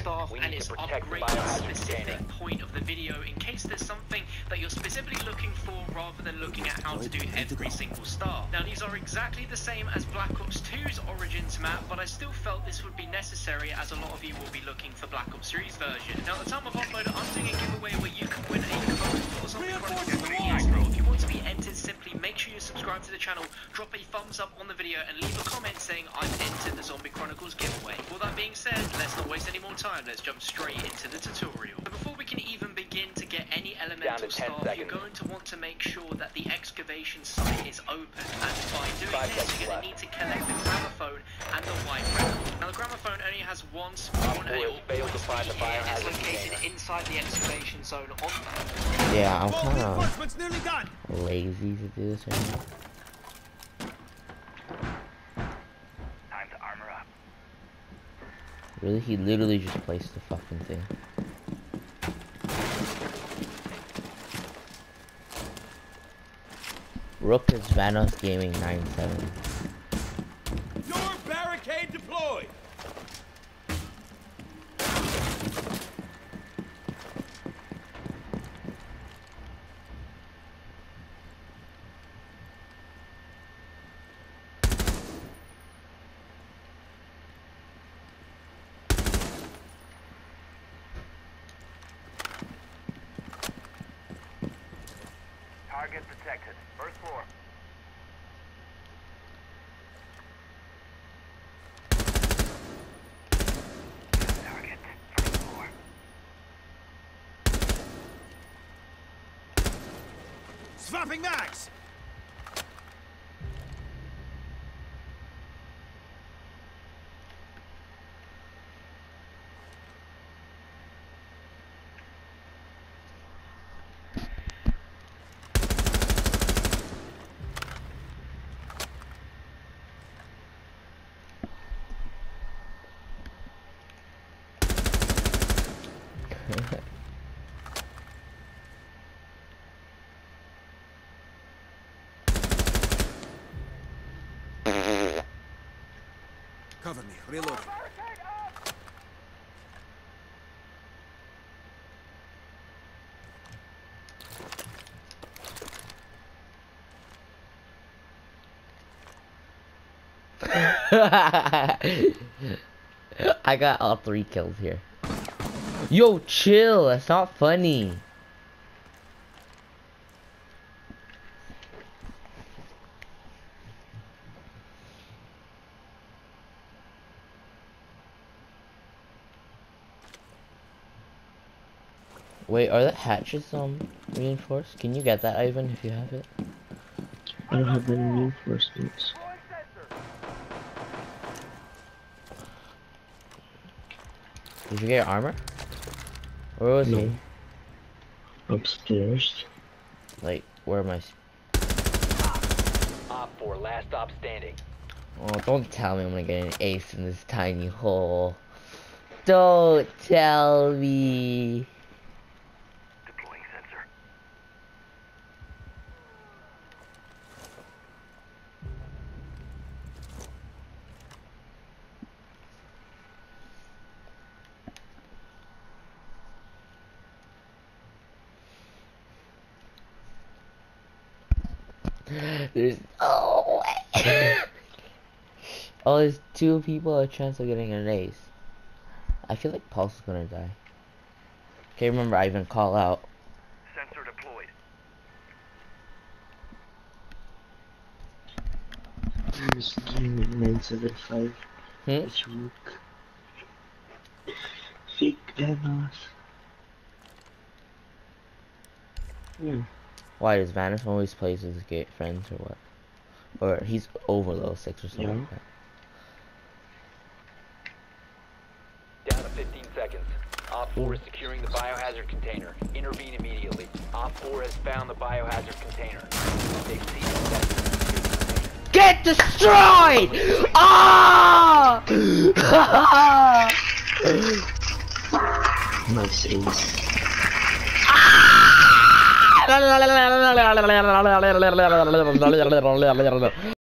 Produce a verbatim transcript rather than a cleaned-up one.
staff and its upgraded specific point of the video, in case there's something that you're specifically looking for rather than looking at how to do every single staff. Now these are exactly the same as Black Ops two's Origins map, but I still felt this would be necessary as a lot of you will be looking for Black Ops three's version. Now at the time of upload, I'm doing a giveaway where you can win a code for Zombie Chronicles Release. If you want to be entered, simply make sure you subscribe to the channel, drop a thumbs up on the video and leave a comment saying I've entered the Zombie Chronicles giveaway. With that being said, let's not waste any more time, let's jump straight into the tutorial. But before we can even begin to get any elemental staff, you're going to want to make sure that the excavation site is open, and by doing Five this you're going to need to collect the gramophone and the white record. Now the gramophone only has one spawn and it will always be here, and it's located inside the excavation zone on that. Yeah, I'm kinda lazy to do this right now. Time to armor up. Really? He literally just placed the fucking thing. Rook is Vanos Gaming nine seven. Your barricade deployed! Target detected. First floor. Target. First floor. Swapping mags! Cover me, reload. I got all three kills here. Yo, chill, that's not funny. Wait, are the hatches um reinforced? Can you get that, Ivan, if you have it? I don't have any reinforcements. Did you get armor? Where was No. it? Upstairs. Like, where am I? Op four, last stop standing. Oh, don't tell me I'm gonna get an ace in this tiny hole. Don't tell me. Deploying sensor. There's no way. Oh, there's two people a chance of getting an ace. I feel like Pulse is gonna die. Okay, remember, I even call out. Sensor deployed. There's nine seven five. Hmm? It's Rook. Fake Vanos. Yeah. Why does Vanis always plays with his gay friends or what? Or he's over level six or something Yeah. like that. Down to fifteen seconds. Op four is securing the biohazard container. Intervene immediately. Op four has found the biohazard container. They've seized that. Get destroyed! Ah! Nice ace. Ah!